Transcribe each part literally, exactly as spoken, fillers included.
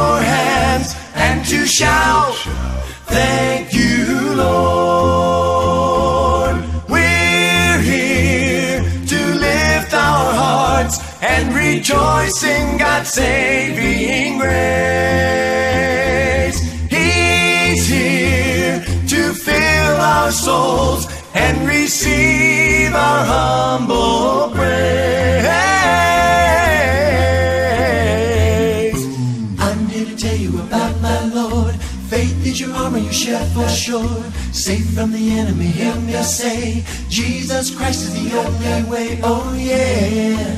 your hands and to shout, thank you, Lord. We're here to lift our hearts and rejoice in God's saving grace. He's here to fill our souls and receive our humble praise. I'm here to tell you about my Lord. Faith is your armor, your shield for sure. Safe from the enemy, hear me say, Jesus Christ is the only way, oh yeah.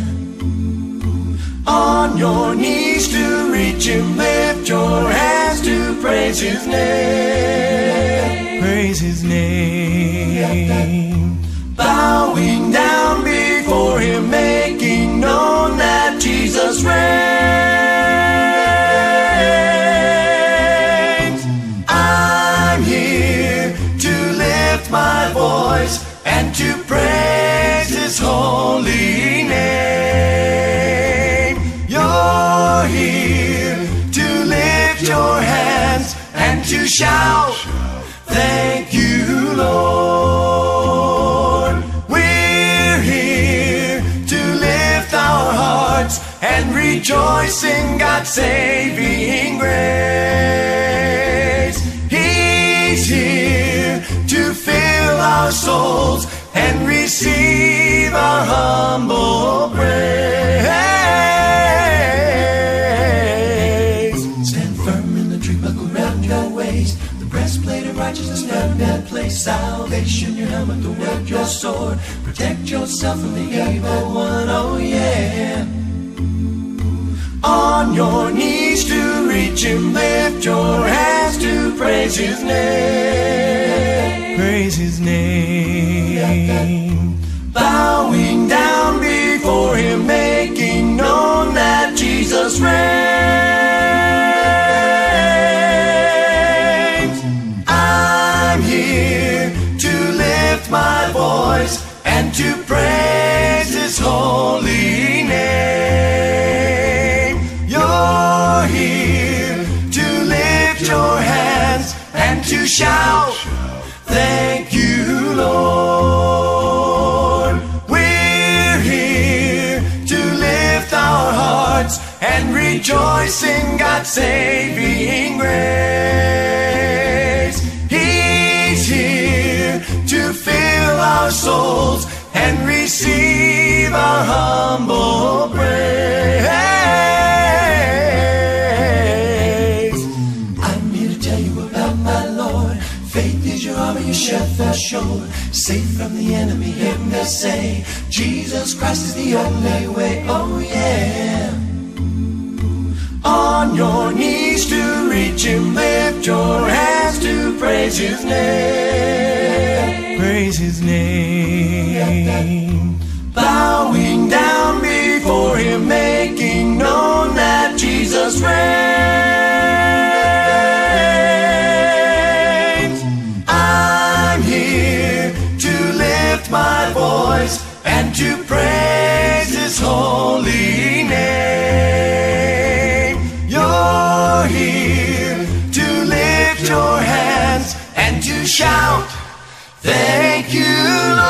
On your knees to reach Him, lift your hands to praise His name. Praise His name. Bowing down before Him, making known that Jesus reigns. I'm here to lift my voice and to praise His holy name. You're here to lift your hands and to shout, thank you, Lord. We're here to lift our hearts and rejoice in God's saving grace. He's here to fill our souls and receive our humble praise. Stand firm in the tree, buckle round your waist, the breastplate of righteousness, not bad place. Salvation, your helmet, the word, your sword. Protect yourself from the evil one, oh yeah. On your knees to reach Him, lift your hands to praise His name. Praise His name. Bowing down before Him, making known that Jesus reigns. I'm here to lift my voice and to praise His holy name. You're here to lift your hands and to shout, thank you, Lord. We're here to lift our hearts and rejoice in God's saving grace. He's here to fill our souls and receive our humble praise. I'm here to tell you about my Lord. Faith is your armor, your shield for sure. Safe from the enemy, hear me say, Jesus Christ is the only way, oh yeah. On your knees to reach Him, lift your hands to praise His name. Praise His name. Bowing down before Him, making known that Jesus reigns. I'm here to lift my voice and to praise His holy name. You're here to lift your hands and to shout, thank you, Lord.